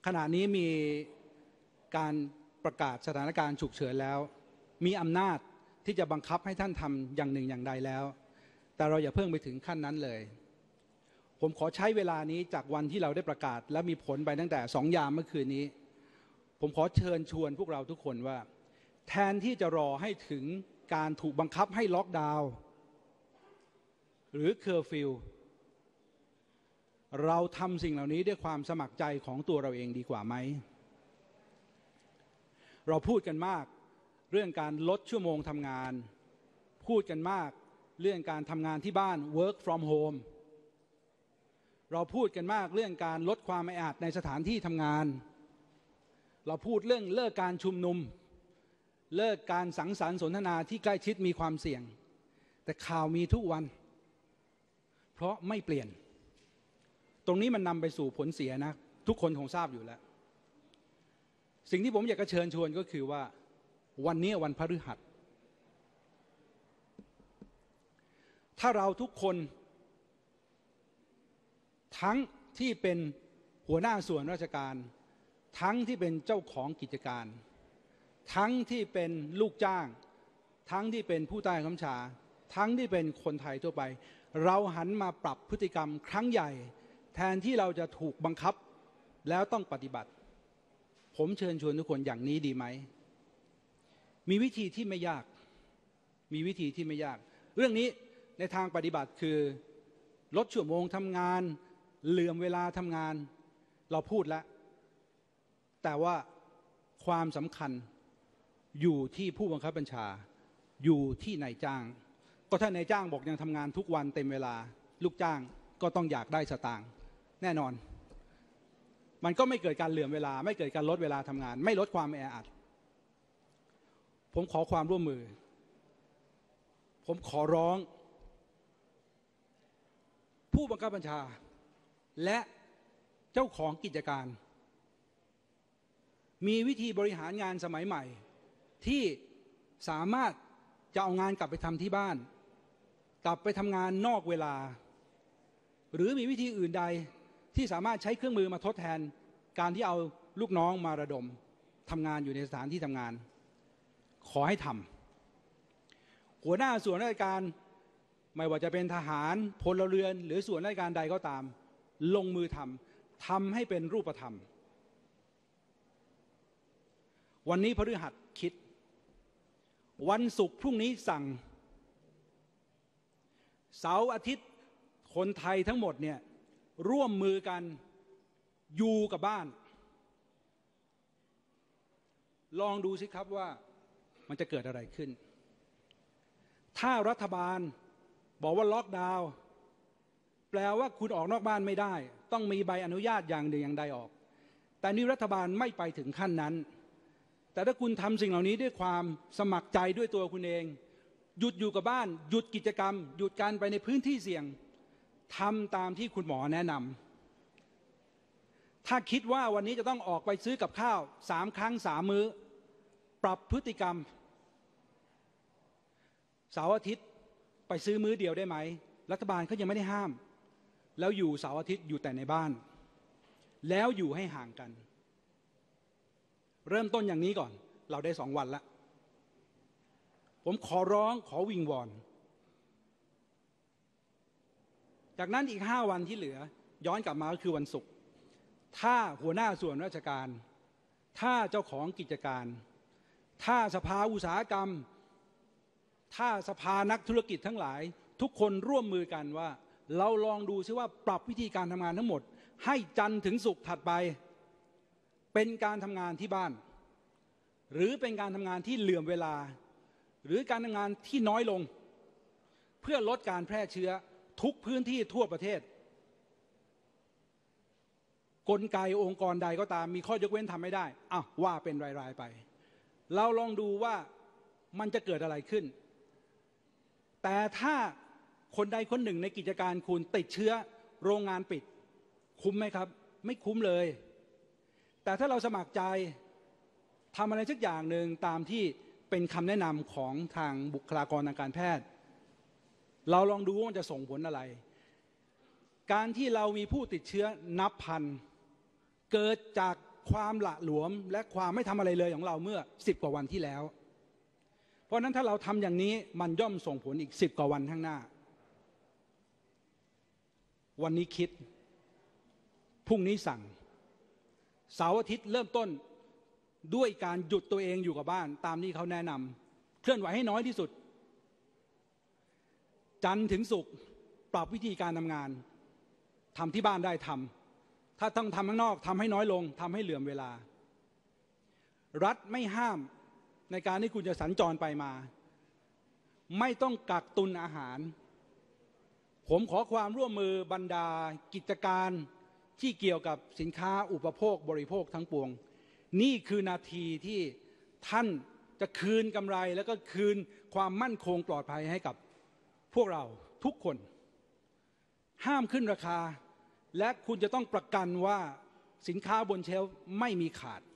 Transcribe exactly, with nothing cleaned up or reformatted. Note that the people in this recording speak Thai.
ขณะนี้มีการประกาศสถานการณ์ฉุกเฉินแล้วมีอำนาจที่จะบังคับให้ท่านทำอย่างหนึ่งอย่างใดแล้วแต่เราอย่าเพิ่งไปถึงขั้นนั้นเลยผมขอใช้เวลานี้จากวันที่เราได้ประกาศและมีผลไปตั้งแต่สองยามเมื่อคืนนี้ผมขอเชิญชวนพวกเราทุกคนว่าแทนที่จะรอให้ถึงการถูกบังคับให้ล็อกดาวน์หรือเคอร์ฟิวเราทำสิ่งเหล่านี้ด้วยความสมัครใจของตัวเราเองดีกว่าไหมเราพูดกันมากเรื่องการลดชั่วโมงทำงานพูดกันมากเรื่องการทำงานที่บ้าน work from home เราพูดกันมากเรื่องการลดความแออัดในสถานที่ทำงานเราพูดเรื่องเลิกการชุมนุมเลิกการสังสรรค์สนทนาที่ใกล้ชิดมีความเสี่ยงแต่ข่าวมีทุกวันเพราะไม่เปลี่ยนตรงนี้มันนำไปสู่ผลเสียนะทุกคนคงทราบอยู่แล้วสิ่งที่ผมอยากจะเชิญชวนก็คือว่าวันนี้วันพฤหัสถ้าเราทุกคนทั้งที่เป็นหัวหน้าส่วนราชการทั้งที่เป็นเจ้าของกิจการทั้งที่เป็นลูกจ้างทั้งที่เป็นผู้ใต้บังคับบัญชาทั้งที่เป็นคนไทยทั่วไปเราหันมาปรับพฤติกรรมครั้งใหญ่แทนที่เราจะถูกบังคับแล้วต้องปฏิบัติผมเชิญชวนทุกคนอย่างนี้ดีไหมมีวิธีที่ไม่ยากมีวิธีที่ไม่ยากเรื่องนี้ในทางปฏิบัติคือลดชั่วโมงทำงานเหลื่อมเวลาทำงานเราพูดแล้วแต่ว่าความสำคัญอยู่ที่ผู้บังคับบัญชาอยู่ที่นายจ้างก็ถ้านายจ้างบอกยังทำงานทุกวันเต็มเวลาลูกจ้างก็ต้องอยากได้สตางค์แน่นอนมันก็ไม่เกิดการเหลื่อมเวลาไม่เกิดการลดเวลาทำงานไม่ลดความแออัดผมขอความร่วมมือผมขอร้องผู้บังคับบัญชาและเจ้าของกิจการมีวิธีบริหารงานสมัยใหม่ที่สามารถจะเอางานกลับไปทำที่บ้านกลับไปทำงานนอกเวลาหรือมีวิธีอื่นใดที่สามารถใช้เครื่องมือมาทดแทนการที่เอาลูกน้องมาระดมทำงานอยู่ในสถานที่ทำงานขอให้ทำหัวหน้าส่วนราชการไม่ว่าจะเป็นทหารพลเรือนหรือส่วนราชการใดก็ตามลงมือทำทำให้เป็นรูปธรรมวันนี้พฤหัสคิดวันศุกร์พรุ่งนี้สั่งเสาร์อาทิตย์คนไทยทั้งหมดเนี่ยร่วมมือกันอยู่กับบ้านลองดูสิครับว่ามันจะเกิดอะไรขึ้นถ้ารัฐบาลบอกว่าล็อกดาวน์แปลว่าคุณออกนอกบ้านไม่ได้ต้องมีใบอนุญาตอย่างหนึ่งอย่างใดออกแต่นี่รัฐบาลไม่ไปถึงขั้นนั้นแต่ถ้าคุณทำสิ่งเหล่านี้ด้วยความสมัครใจด้วยตัวคุณเองหยุดอยู่กับบ้านหยุดกิจกรรมหยุดการไปในพื้นที่เสี่ยงทำตามที่คุณหมอแนะนำถ้าคิดว่าวันนี้จะต้องออกไปซื้อกับข้าวสามครั้งสามมื้อปรับพฤติกรรมเสาร์อาทิตย์ไปซื้อมื้อเดียวได้ไหมรัฐบาลเขายังไม่ได้ห้ามแล้วอยู่เสาร์อาทิตย์อยู่แต่ในบ้านแล้วอยู่ให้ห่างกันเริ่มต้นอย่างนี้ก่อนเราได้สองวันแล้วผมขอร้องขอวิงวอนจากนั้นอีกห้าวันที่เหลือย้อนกลับมาก็คือวันศุกร์ถ้าหัวหน้าส่วนราชการถ้าเจ้าของกิจการถ้าสภาอุตสาหกรรมถ้าสภานักธุรกิจทั้งหลายทุกคนร่วมมือกันว่าเราลองดูซิว่าปรับวิธีการทำงานทั้งหมดให้จันทร์ถึงศุกร์ถัดไปเป็นการทำงานที่บ้านหรือเป็นการทำงานที่เหลื่อมเวลาหรือการทำงานที่น้อยลงเพื่อลดการแพร่เชื้อทุกพื้นที่ทั่วประเทศกลไกองค์กรใดก็ตามมีข้อยกเว้นทำไม่ได้อ้าวว่าเป็นรายๆไปเราลองดูว่ามันจะเกิดอะไรขึ้นแต่ถ้าคนใดคนหนึ่งในกิจการคุณติดเชื้อโรงงานปิดคุ้มไหมครับไม่คุ้มเลยแต่ถ้าเราสมัครใจทำอะไรสักอย่างหนึ่งตามที่เป็นคำแนะนำของทางบุคลากรทางการแพทย์เราลองดูว่ามันจะส่งผลอะไรการที่เรามีผู้ติดเชื้อนับพันเกิดจากความหละหลวมและความไม่ทำอะไรเลยของเราเมื่อสิบกว่าวันที่แล้วเพราะนั้นถ้าเราทำอย่างนี้มันย่อมส่งผลอีกสิบกว่าวันข้างหน้าวันนี้คิดพรุ่งนี้สั่งเสาร์อาทิตย์เริ่มต้นด้วยการหยุดตัวเองอยู่กับบ้านตามที่เขาแนะนำเคลื่อนไหวให้น้อยที่สุดจันทร์ถึงศุกร์ปรับวิธีการทำงานทำที่บ้านได้ทำถ้าต้องทำข้างนอกทำให้น้อยลงทำให้เหลื่อมเวลารัฐไม่ห้ามในการที่คุณจะสัญจรไปมาไม่ต้องกักตุนอาหารผมขอความร่วมมือบรรดากิจการที่เกี่ยวกับสินค้าอุปโภคบริโภคทั้งปวงนี่คือนาทีที่ท่านจะคืนกำไรแล้วก็คืนความมั่นคงปลอดภัยให้กับพวกเราทุกคนห้ามขึ้นราคาและคุณจะต้องประกันว่าสินค้าบนเชลฟ์ไม่มีขาด